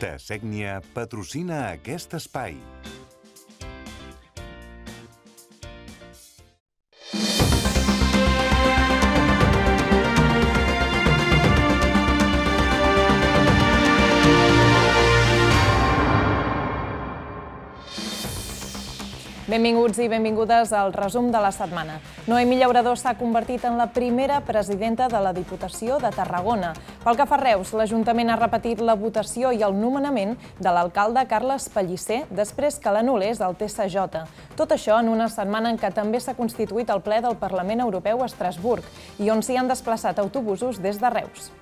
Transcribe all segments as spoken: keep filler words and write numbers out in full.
Tessègnia patrocina aquest espai. Benvinguts i benvingudes al resum de la setmana. Noemí Llauradó s'ha convertit en la primera presidenta de la Diputació de Tarragona. Pel que fa a Reus, l'Ajuntament ha repetit la votació i el nomenament de l'alcalde Carles Pellicer després que l'anul·lés el T S J. Tot això en una setmana en què també s'ha constituït el ple del Parlament Europeu a Estrasburg i on s'hi han desplaçat autobusos des de Reus.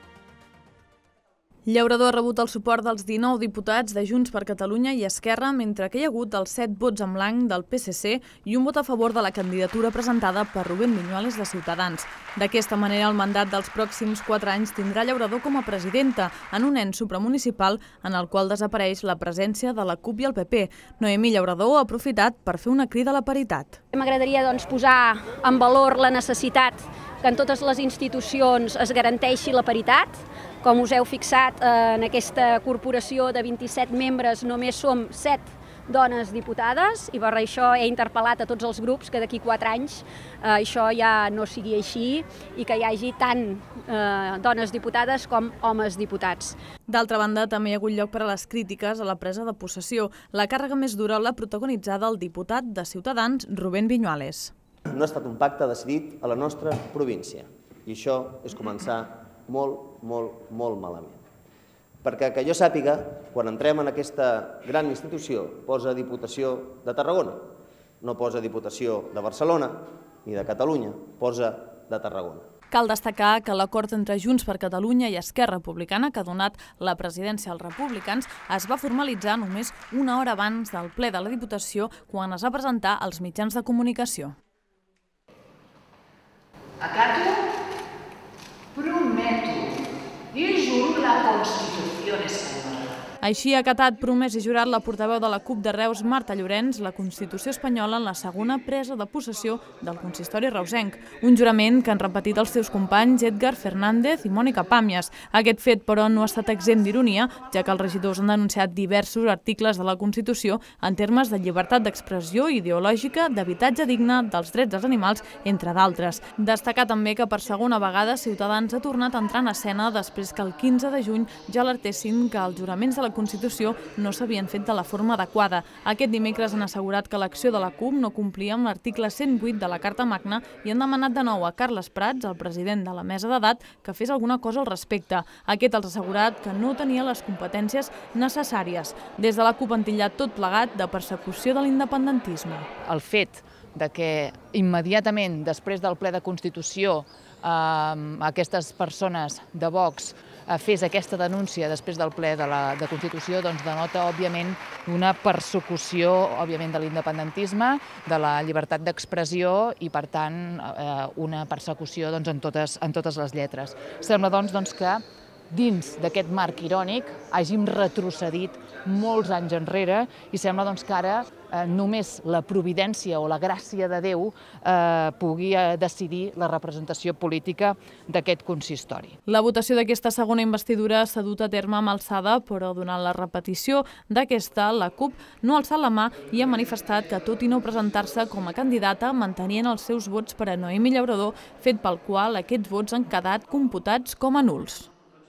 Llauradó ha rebut el suport dels dinou diputats de Junts per Catalunya i Esquerra, mentre que hi ha hagut els set vots en blanc del P S C i un vot a favor de la candidatura presentada per Rubén Viñuales de Ciutadans. D'aquesta manera, el mandat dels pròxims quatre anys tindrà Llauradó com a presidenta en un ens supramunicipal en el qual desapareix la presència de la CUP i el P P. Noemí Llauradó ha aprofitat per fer una crida a la paritat. M'agradaria doncs, posar en valor la necessitat que en totes les institucions es garanteixi la paritat. Com us heu fixat, en aquesta corporació de vint-i-set membres només som set dones diputades i per això he interpel·lat a tots els grups que d'aquí quatre anys això ja no sigui així i que hi hagi tant dones diputades com homes diputats. D'altra banda, també hi ha hagut lloc per a les crítiques a la presa de possessió. La càrrega més dura l'ha protagonitzada el diputat de Ciutadans, Rubén Viñuales. No ha estat un pacte decidit a la nostra província i això és començar molt, molt, molt malament. Perquè que jo sàpiga, quan entrem en aquesta gran institució, posa Diputació de Tarragona, no posa Diputació de Barcelona ni de Catalunya, posa de Tarragona. Cal destacar que l'acord entre Junts per Catalunya i Esquerra Republicana, que ha donat la presidència als republicans, es va formalitzar només una hora abans del ple de la Diputació, quan es va presentar als mitjans de comunicació. Acato, prometo y juro la Constitución española. Així ha acatat, promès i jurat la portaveu de la CUP de Reus, Marta Llorenç, la Constitució espanyola en la segona presa de possessió del consistori reusenc. Un jurament que han repetit els seus companys Edgar Fernández i Mònica Pàmies. Aquest fet, però, no ha estat exempt d'ironia, ja que els regidors han denunciat diversos articles de la Constitució en termes de llibertat d'expressió ideològica, d'habitatge digne, dels drets dels animals, entre d'altres. Destacar també que per segona vegada Ciutadans ha tornat a entrar en escena després que el quinze de juny ja alertessin que els juraments de la Constitució no s'havien fet de la forma adequada. Aquest dimecres han assegurat que l'acció de la CUP no complia amb l'article cent vuit de la Carta Magna i han demanat de nou a Carles Prats, el president de la mesa d'edat, que fes alguna cosa al respecte. Aquest els ha assegurat que no tenia les competències necessàries. Des de la CUP han titllat tot plegat de persecució de l'independentisme. El fet de que immediatament després del ple de Constitució aquestes persones de Vox fes aquesta denúncia després del ple de la de Constitució doncs denota, òbviament, una persecució, òbviament, de l'independentisme, de la llibertat d'expressió i, per tant, una persecució doncs, en, totes, en totes les lletres. Sembla doncs, doncs que dins d'aquest marc irònic hàgim retrocedit molts anys enrere i sembla doncs, que ara eh, només la providència o la gràcia de Déu eh, pugui eh, decidir la representació política d'aquest consistori. La votació d'aquesta segona investidura s'ha dut a terme amb alçada, però durant la repetició d'aquesta, la CUP no ha alçat la mà i ha manifestat que, tot i no presentar-se com a candidata, mantenien els seus vots per a Noemí Llauradó, fet pel qual aquests vots han quedat computats com a nuls.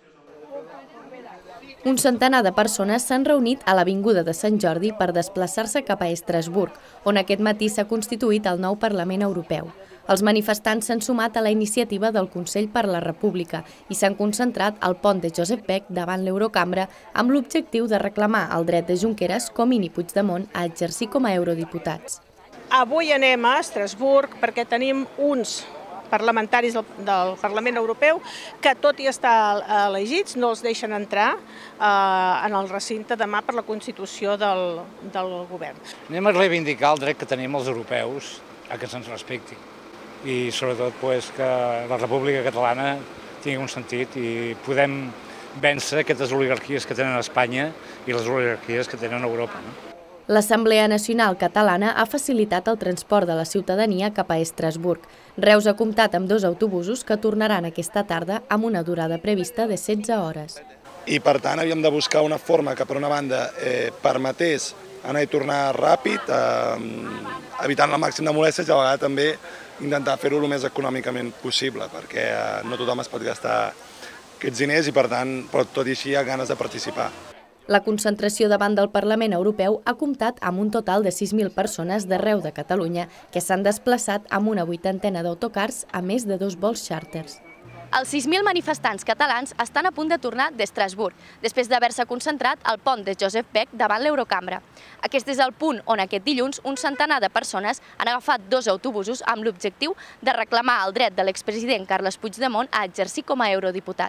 Un centenar de persones s'han reunit a l'Avinguda de Sant Jordi per desplaçar-se cap a Estrasburg, on aquest matí s'ha constituït el nou Parlament Europeu. Els manifestants s'han sumat a la iniciativa del Consell per la República i s'han concentrat al pont de Josep Pech davant l'Eurocambra amb l'objectiu de reclamar el dret de Junqueras, Comín i Puigdemont a exercir com a eurodiputats. Avui anem a Estrasburg perquè tenim uns parlamentaris del, del Parlament Europeu que, tot i estar elegits, no els deixen entrar eh, en el recinte demà per la Constitució del, del govern. Anem a reivindicar el dret que tenim els europeus a que se'ns respecti i sobretot pues, que la República Catalana tingui un sentit i podem vèncer aquestes oligarquies que tenen a Espanya i les oligarquies que tenen a Europa. No? L'Assemblea Nacional Catalana ha facilitat el transport de la ciutadania cap a Estrasburg. Reus ha comptat amb dos autobusos que tornaran aquesta tarda amb una durada prevista de setze hores. i per tant havíem de buscar una forma que per una banda eh, permetés anar i tornar ràpid, eh, evitant el màxim de molèsties i a vegades també intentar fer-ho el més econòmicament possible, perquè eh, no tothom es pot gastar aquests diners i per tant, però tot i així hi ha ganes de participar. La concentració davant del Parlament Europeu ha comptat amb un total de sis mil persones d'arreu de Catalunya que s'han desplaçat amb una vuitantena d'autocars a més de dos vols xàrters. Els sis mil manifestants catalans estan a punt de tornar d'Estrasburg, després d'haver-se concentrat al pont de Josep Beck davant l'Eurocambra. Aquest és el punt on aquest dilluns un centenar de persones han agafat dos autobusos amb l'objectiu de reclamar el dret de l'expresident Carles Puigdemont a exercir com a eurodiputat.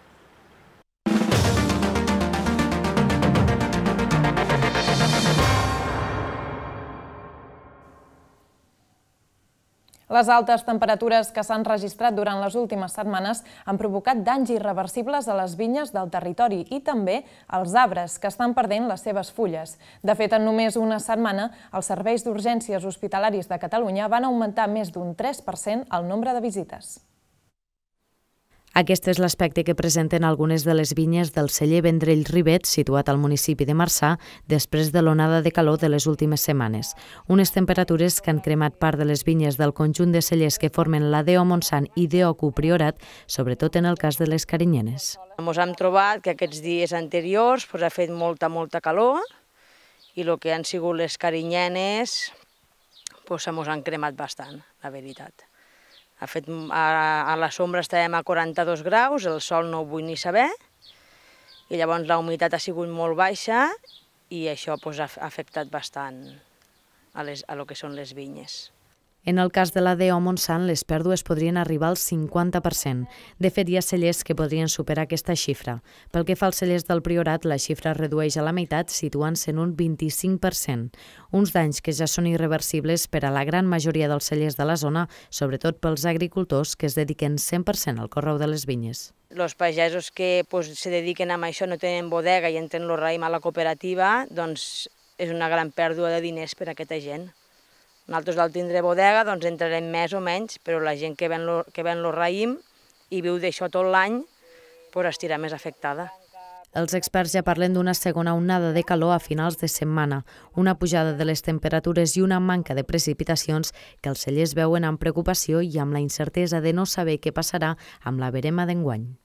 Les altes temperatures que s'han registrat durant les últimes setmanes han provocat danys irreversibles a les vinyes del territori i també als arbres, que estan perdent les seves fulles. De fet, en només una setmana, els serveis d'urgències hospitalaris de Catalunya van augmentar més d'un tres per cent el nombre de visites. Aquest és l'aspecte que presenten algunes de les vinyes del celler Vendrell Rivet, situat al municipi de Marçà, després de l'onada de calor de les últimes setmanes. Unes temperatures que han cremat part de les vinyes del conjunt de cellers que formen la D O Montsant i D O Q Priorat, sobretot en el cas de les carinyenes. Ens hem trobat que aquests dies anteriors ha fet molta, molta calor i el que han sigut les carinyenes ens han cremat bastant, la veritat. Ha fet, a, a la sombra estàvem a quaranta-dos graus, el sol no ho vull ni saber, i llavors la humitat ha sigut molt baixa i això pues, ha afectat bastant a, les, a lo que són les vinyes. En el cas de la D O Montsant, les pèrdues podrien arribar al cinquanta per cent. De fet, hi ha cellers que podrien superar aquesta xifra. Pel que fa als cellers del Priorat, la xifra es redueix a la meitat, situant-se en un vint-i-cinc per cent. Uns danys que ja són irreversibles per a la gran majoria dels cellers de la zona, sobretot pels agricultors que es dediquen cent per cent al conreu de les vinyes. Els pagesos que pues, se dediquen a això, no tenen bodega i entren el raïm a la cooperativa, doncs és una gran pèrdua de diners per a aquesta gent. Nosaltres al tindre bodega doncs entrarem més o menys, però la gent que ven el raïm i viu d'això tot l'any pues, estirà més afectada. Els experts ja parlen d'una segona onada de calor a finals de setmana, una pujada de les temperatures i una manca de precipitacions que els cellers veuen amb preocupació i amb la incertesa de no saber què passarà amb la verema d'enguany.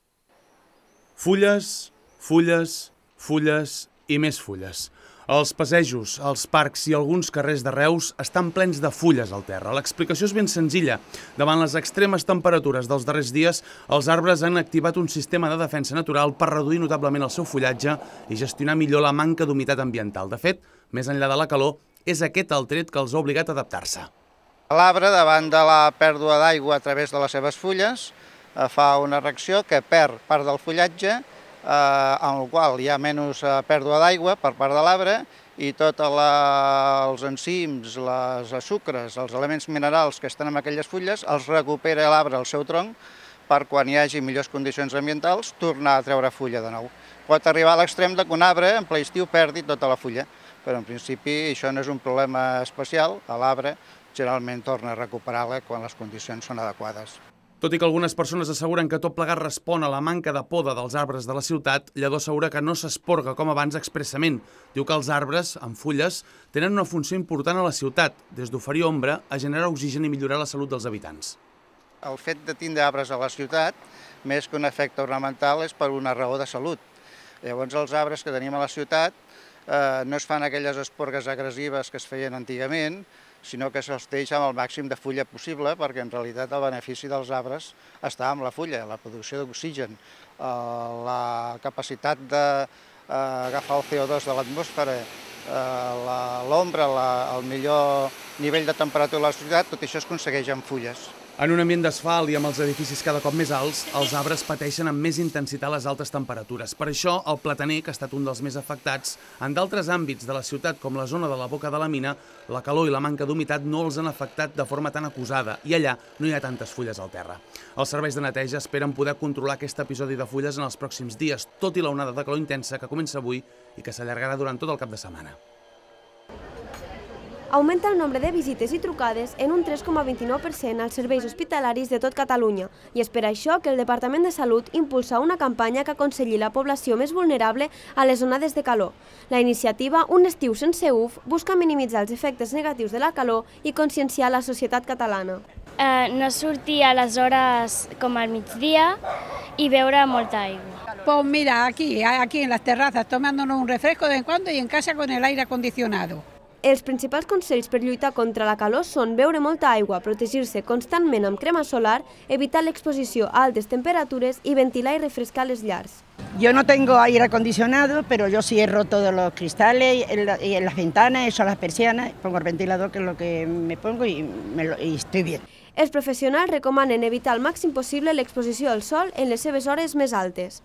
Fulles, fulles, fulles i més fulles. Els passejos, els parcs i alguns carrers de Reus estan plens de fulles al terra. L'explicació és ben senzilla. Davant les extremes temperatures dels darrers dies, els arbres han activat un sistema de defensa natural per reduir notablement el seu fullatge i gestionar millor la manca d'humitat ambiental. De fet, més enllà de la calor, és aquest el tret que els ha obligat a adaptar-se. L'arbre, davant de la pèrdua d'aigua a través de les seves fulles, fa una reacció que perd part del fullatge, en el qual hi ha menys pèrdua d'aigua per part de l'arbre i tots els enzims, les sucres, els elements minerals que estan en aquelles fulles els recupera l'arbre al seu tronc per quan hi hagi millors condicions ambientals tornar a treure fulla de nou. Pot arribar a l'extrem que un arbre en ple estiu perdi tota la fulla, però en principi això no és un problema especial, l'arbre generalment torna a recuperar-la quan les condicions són adequades. Tot i que algunes persones asseguren que tot plegat respon a la manca de poda dels arbres de la ciutat, Lledó assegura que no s'esporga com abans expressament. Diu que els arbres, amb fulles, tenen una funció important a la ciutat, des d'oferir ombra a generar oxigen i millorar la salut dels habitants. El fet de tindre arbres a la ciutat, més que un efecte ornamental, és per una raó de salut. Llavors els arbres que tenim a la ciutat eh, no es fan aquelles esporgues agressives que es feien antigament, sinó que se'ls deixa amb el màxim de fulla possible, perquè en realitat el benefici dels arbres està amb la fulla, la producció d'oxigen, la capacitat d'agafar el C O dos de l'atmosfera, l'ombra, el millor nivell de temperatura de la ciutat, tot això es aconsegueix amb fulles. En un ambient d'asfalt i amb els edificis cada cop més alts, els arbres pateixen amb més intensitat les altes temperatures. Per això, el plataner, que ha estat un dels més afectats, en d'altres àmbits de la ciutat, com la zona de la Boca de la Mina, la calor i la manca d'humitat no els han afectat de forma tan acusada i allà no hi ha tantes fulles al terra. Els serveis de neteja esperen poder controlar aquest episodi de fulles en els pròxims dies, tot i la onada de calor intensa que comença avui i que s'allargarà durant tot el cap de setmana. Augmenta el nombre de visites i trucades en un tres coma vint-i-nou per cent als serveis hospitalaris de tot Catalunya i és per això que el Departament de Salut impulsa una campanya que aconselli la població més vulnerable a les onades de calor. La iniciativa Un estiu sense U F busca minimitzar els efectes negatius de la calor i conscienciar la societat catalana. Eh, no sortir a les hores com al migdia i beure molta aigua. Pues mira, aquí, aquí en las terrazas, tomándonos un refresco de vez en cuando y en casa con el aire acondicionado. Els principals consells per lluitar contra la calor són beure molta aigua, protegir-se constantment amb crema solar, evitar l'exposició a altes temperatures i ventilar i refrescar les llars. Yo no tengo aire acondicionado, pero yo cierro todos los cristales y en las ventanas, eso, las persianas, pongo el ventilador, que es lo que me pongo, y, me lo, y estoy bien. Els professionals recomanen evitar al màxim possible l'exposició al sol en les seves hores més altes.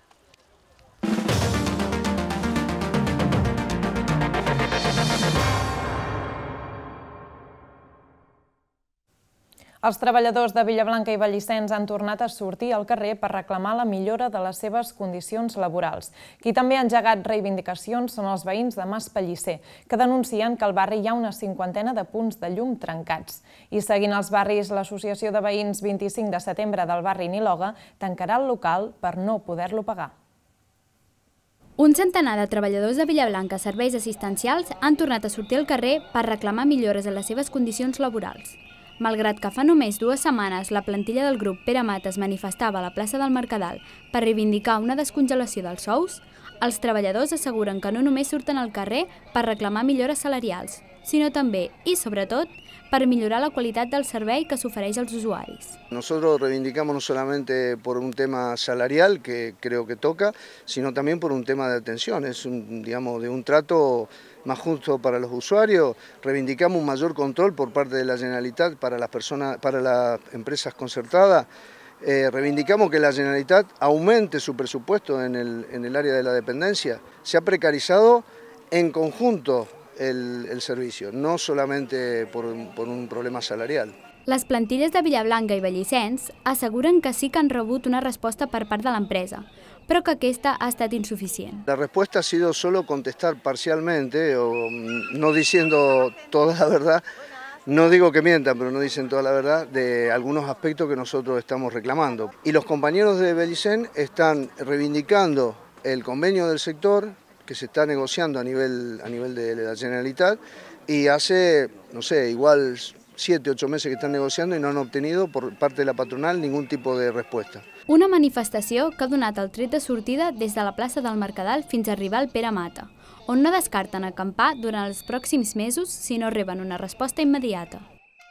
Els treballadors de Villablanca i Vallicens han tornat a sortir al carrer per reclamar la millora de les seves condicions laborals. Qui també ha engegat reivindicacions són els veïns de Mas Pellicer, que denuncien que al barri hi ha una cinquantena de punts de llum trencats. I seguint els barris, l'Associació de Veïns vint-i-cinc de setembre del barri Niloga tancarà el local per no poder-lo pagar. Un centenar de treballadors de Villablanca Serveis Assistencials han tornat a sortir al carrer per reclamar millores en les seves condicions laborals. Malgrat que fa només dues setmanes la plantilla del grup Pere Mata es manifestava a la plaça del Mercadal per reivindicar una descongelació dels sous, els treballadors asseguren que no només surten al carrer per reclamar millores salarials, sinó també, i sobretot, per millorar la qualitat del servei que s'ofereix als usuaris. Nosotros reivindicamos no solamente por un tema salarial, que creo que toca, sino también por un tema de atención, es un, digamos, de un trato más justo para los usuarios. Reivindicamos un mayor control por parte de la Generalitat para las personas, para las empresas concertadas. Eh, reivindicamos que la Generalitat aumente su presupuesto en el, en el área de la dependencia. Se ha precarizado en conjunto el, el servicio, no solamente por, por un problema salarial. Les plantilles de Villablanca i Vallicens asseguren que sí que han rebut una resposta per part de l'empresa, però que aquesta ha estat insuficient. La respuesta ha sido solo contestar parcialmente, o no diciendo toda la verdad. No digo que mientan, pero no dicen toda la verdad de algunos aspectos que nosotros estamos reclamando. Y los compañeros de Vallicens están reivindicando el convenio del sector que se está negociando a nivel, a nivel de la Generalitat, y hace, no sé, igual siete, ocho meses que están negociando y no han obtenido por parte de la patronal ningún tipo de respuesta. Una manifestació que ha donat el tret de sortida des de la plaça del Mercadal fins a arribar al Pere Mata, on no descarten acampar durant els pròxims mesos si no reben una resposta immediata.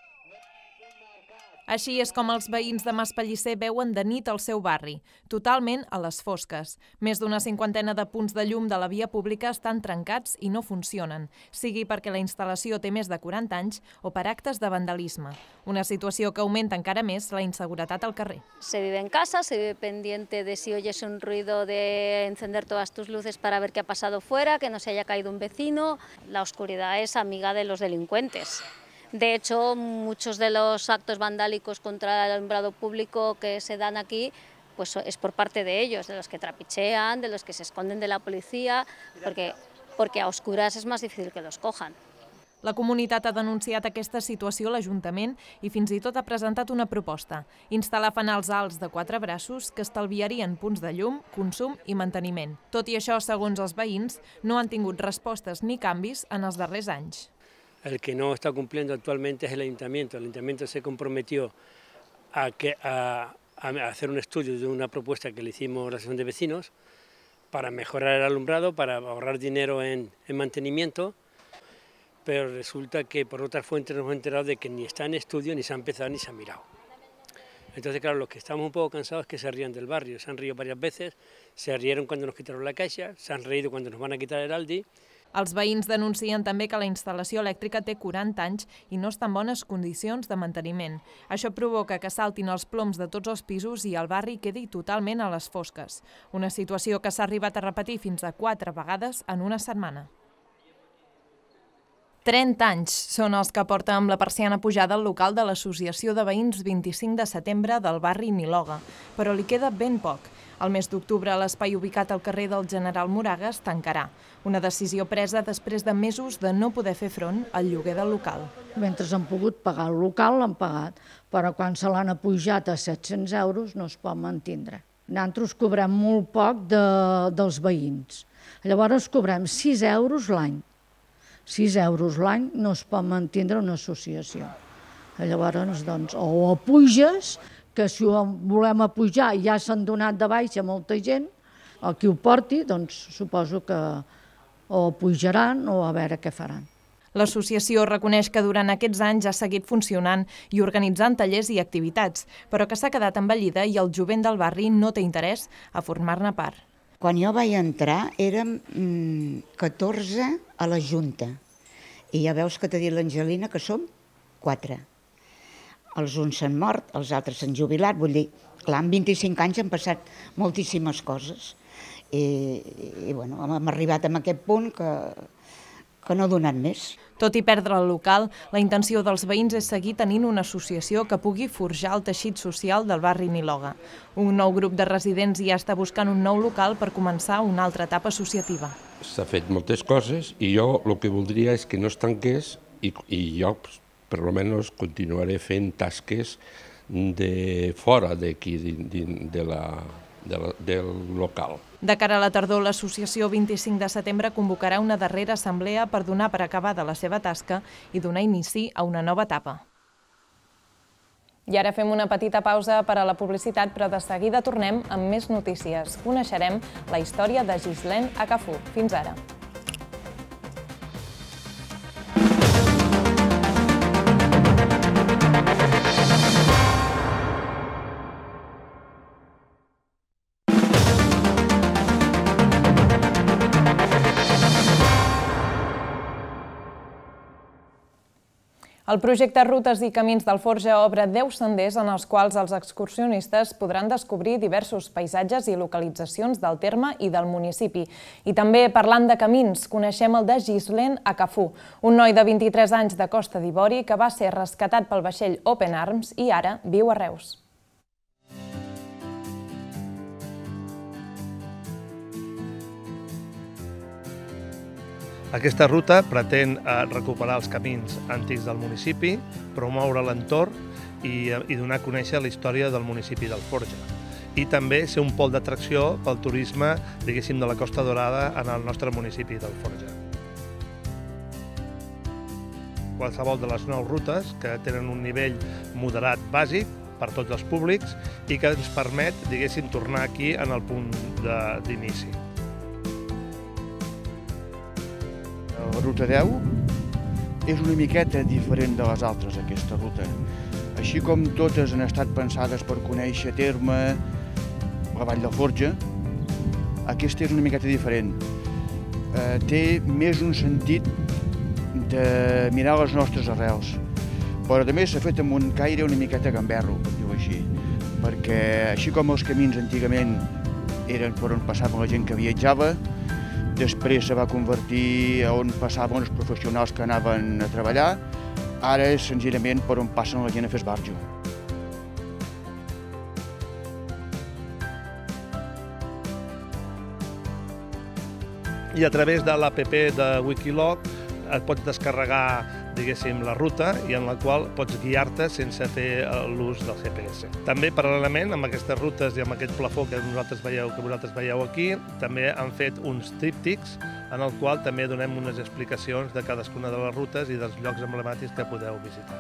Així és com els veïns de Mas Pellicer veuen de nit el seu barri, totalment a les fosques. Més d'una cinquantena de punts de llum de la via pública estan trencats i no funcionen, sigui perquè la instal·lació té més de quaranta anys o per actes de vandalisme. Una situació que augmenta encara més la inseguretat al carrer. Se vive en casa, se vive pendiente de si oyes un ruido de encender todas tus luces para ver qué ha pasado fuera, que no se haya caído un vecino. La oscuridad es amiga de los delincuentes. De hecho, muchos de los actos vandálicos contra el alumbrado público que se dan aquí pues es por parte de ellos, de los que trapichean, de los que se esconden de la policía, porque, porque a oscuras es más difícil que los cojan. La comunitat ha denunciat aquesta situació a l'Ajuntament i fins i tot ha presentat una proposta: instal·lar fanals alts de quatre braços que estalviarien punts de llum, consum i manteniment. Tot i això, segons els veïns, no han tingut respostes ni canvis en els darrers anys. El que no está cumpliendo actualmente es el Ayuntamiento. El Ayuntamiento se comprometió a, que, a, a hacer un estudio de una propuesta que le hicimos a la Asociación de Vecinos para mejorar el alumbrado, para ahorrar dinero en, en mantenimiento, pero resulta que por otras fuentes nos hemos enterado de que ni está en estudio, ni se ha empezado, ni se ha mirado. Entonces, claro, los que estamos un poco cansados es que se rían del barrio. Se han reído varias veces, se rieron cuando nos quitaron la Caixa, se han reído cuando nos van a quitar el Aldi. Els veïns denuncien també que la instal·lació elèctrica té quaranta anys i no està en bones condicions de manteniment. Això provoca que saltin els ploms de tots els pisos i el barri quedi totalment a les fosques. Una situació que s'ha arribat a repetir fins a quatre vegades en una setmana. trenta anys són els que porta amb la persiana pujada al local de l'Associació de Veïns vint-i-cinc de setembre del barri Niloga, però li queda ben poc. El mes d'octubre, l'espai ubicat al carrer del General Moragas tancarà. Una decisió presa després de mesos de no poder fer front al lloguer del local. Mentre han pogut pagar el local, l'han pagat, però quan se l'han apujat a set-cents euros no es pot mantindre. Nosaltres cobrem molt poc de, dels veïns. Llavors cobrem sis euros l'any. sis euros l'any no es pot mantindre una associació. Llavors, doncs, o apuges, que si ho volem apujar ja s'han donat de baixa molta gent, el qui ho porti, doncs suposo que o apujaran o a veure què faran. L'associació reconeix que durant aquests anys ha seguit funcionant i organitzant tallers i activitats, però que s'ha quedat envellida i el jovent del barri no té interès a formar-ne part. Quan jo vaig entrar érem catorze a la Junta i ja veus que t'ha dit l'Angelina que som quatre. Els uns s'han mort, els altres s'han jubilat, vull dir, clar, en vint-i-cinc anys han passat moltíssimes coses i, i bueno, hem arribat a aquest punt que, que no ha donat més. Tot i perdre el local, la intenció dels veïns és seguir tenint una associació que pugui forjar el teixit social del barri Niloga. Un nou grup de residents ja està buscant un nou local per començar una altra etapa associativa. S'ha fet moltes coses i jo el que voldria és que no es tanqués i, i jo, per almenys, continuaré fent tasques de fora d'aquí, de, de la, de la, del local. De cara a la tardor, l'associació vint-i-cinc de setembre convocarà una darrera assemblea per donar per acabada la seva tasca i donar inici a una nova etapa. I ara fem una petita pausa per a la publicitat, però de seguida tornem amb més notícies. Coneixerem la història de Ghislaine Akafou. Fins ara. El projecte Rutes i Camins d'Alforja obre deu senders en els quals els excursionistes podran descobrir diversos paisatges i localitzacions del terme i del municipi. I també, parlant de camins, coneixem el de Ghislaine Akafou, un noi de vint-i-tres anys de Costa d'Ivori que va ser rescatat pel vaixell Open Arms i ara viu a Reus. Aquesta ruta pretén recuperar els camins antics del municipi, promoure l'entorn i, i donar a conèixer la història del municipi d'Alforja. I també ser un pol d'atracció pel turisme, diguéssim, de la Costa Dorada en el nostre municipi d'Alforja. Qualsevol de les nou rutes que tenen un nivell moderat bàsic per tots els públics i que ens permet, diguéssim, tornar aquí en el punt d'inici. La ruta deu és una miqueta diferent de les altres, aquesta ruta. Així com totes han estat pensades per conèixer terme, la Vall d'Alforja, aquesta és una miqueta diferent. Eh, té més un sentit de mirar les nostres arrels, però també s'ha fet amb un caire una miqueta gamberro, per dir-ho així, perquè així com els camins antigament eren per on passava la gent que viatjava, després se va convertir on passaven els professionals que anaven a treballar, ara és senzillament per on passen la gent a fer esbarjo. I a través de l'app de Wikiloc et pots descarregar, diguéssim, la ruta i en la qual pots guiar-te sense fer l'ús del G P S. També, paral·lelament, amb aquestes rutes i amb aquest plafó que vosaltres veieu, que vosaltres veieu aquí, també han fet uns tríptics en el qual també donem unes explicacions de cadascuna de les rutes i dels llocs emblemàtics que podeu visitar.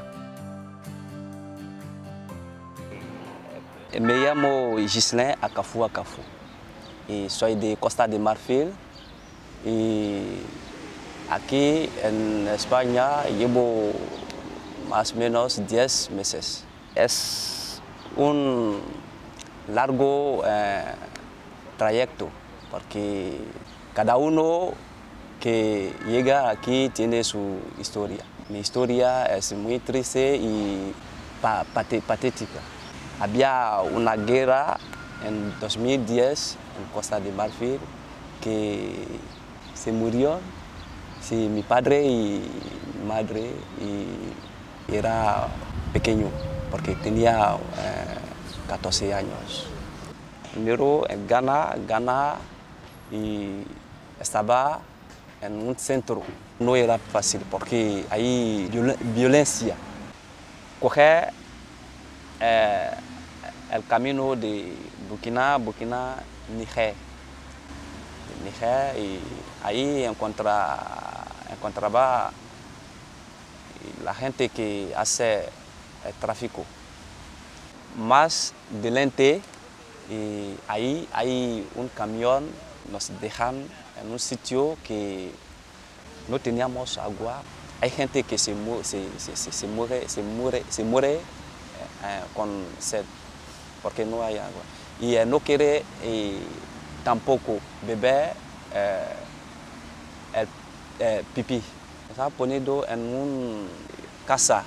Me llamo Ghislaine Akafou Akafou y soy de Costa de Marfil y aquí en España llevo más o menos diez meses. Es un largo eh, trayecto porque cada uno que llega aquí tiene su historia. Mi historia es muy triste y patética. Había una guerra en dos mil diez en Costa de Marfil que se murió Sí, mi padre y mi madre y era pequeño, porque tenía eh, catorce años. Primero en Ghana, Ghana y estaba en un centro. No era fácil porque hay viol violencia. Coger eh, el camino de Burkina, Burkina, Níger. Níger y ahí encontra, encontraba la gente que hace el tráfico. Más delante, y ahí hay un camión, nos dejan en un sitio que no teníamos agua. Hay gente que se, mu se, se, se, se muere, se muere, se muere eh, con sed, porque no hay agua. Y eh, no quiere eh, tampoco beber eh, el eh, pipí. Estaba poniendo en una casa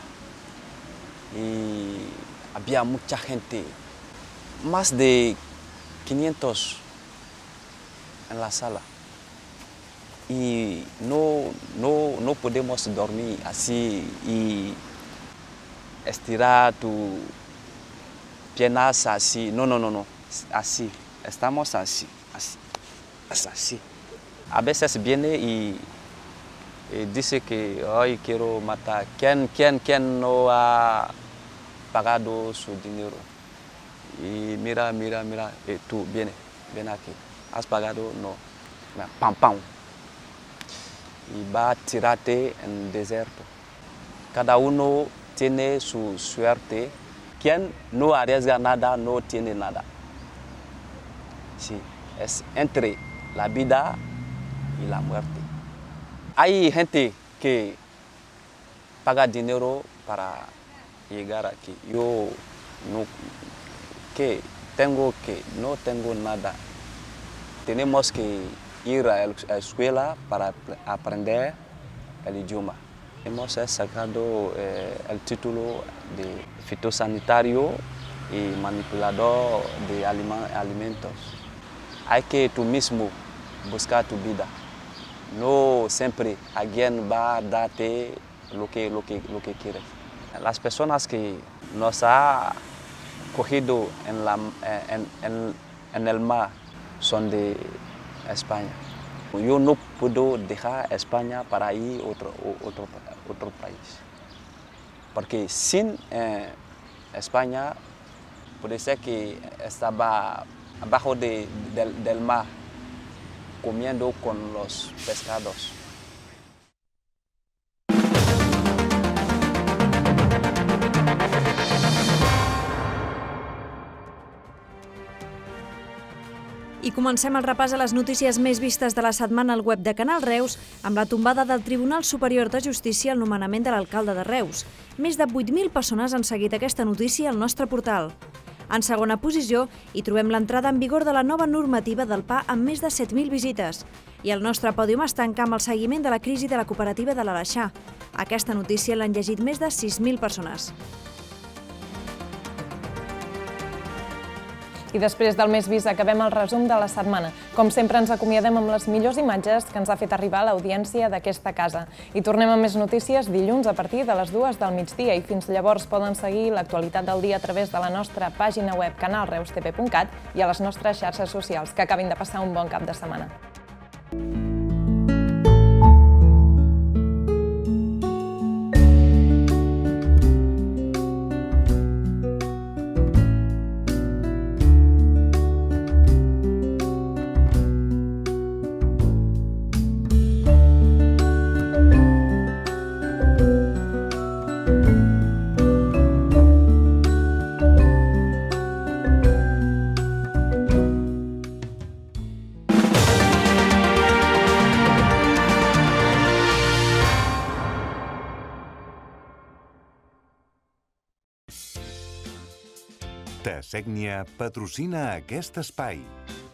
y había mucha gente, más de quinientos en la sala. Y no, no, no podemos dormir así y estirar tus piernas así. No, no, no, no, así. Estamos así, así, así. A veces viene y, y dice que hoy quiero matar. ¿Quién, quién, quién no ha pagado su dinero? Y mira, mira, mira, y tú, viene, ven aquí. ¿Has pagado? No. Pam, pam. Y va a tirarte en el desierto. Cada uno tiene su suerte. Quien no arriesga nada no tiene nada. Sí, es entre la vida y la muerte. Hay gente que paga dinero para llegar aquí. Yo no, que tengo que, no tengo nada. Tenemos que ir a la escuela para aprender el idioma. Hemos sacado eh, el título de fitosanitario y manipulador de alimentos. Hay que tú mismo buscar tu vida. No siempre alguien va a darte lo que, lo que, lo que quieres. Las personas que nos han cogido en, la, en, en, en el mar son de España. Yo no puedo dejar España para ir a otro, otro, otro país. Porque sin eh, España puede ser que estaba abajo de, de, del mar comiendo con los pescados. I comencem el repàs a les notícies més vistes de la setmana al web de Canal Reus amb la tombada del Tribunal Superior de Justícia al nomenament de l'alcalde de Reus. Més de vuit mil persones han seguit aquesta notícia al nostre portal. En segona posició hi trobem l'entrada en vigor de la nova normativa del P A amb més de set mil visites. I el nostre pòdium es tanca amb el seguiment de la crisi de la cooperativa de l'Aleixar. Aquesta notícia l'han llegit més de sis mil persones. I després del més vist acabem el resum de la setmana. Com sempre ens acomiadem amb les millors imatges que ens ha fet arribar l'audiència d'aquesta casa. I tornem amb més notícies dilluns a partir de les dues del migdia i fins llavors poden seguir l'actualitat del dia a través de la nostra pàgina web canal reus t v punt cat i a les nostres xarxes socials. Que acabin de passar un bon cap de setmana. Tasègnia patrocina aquest espai.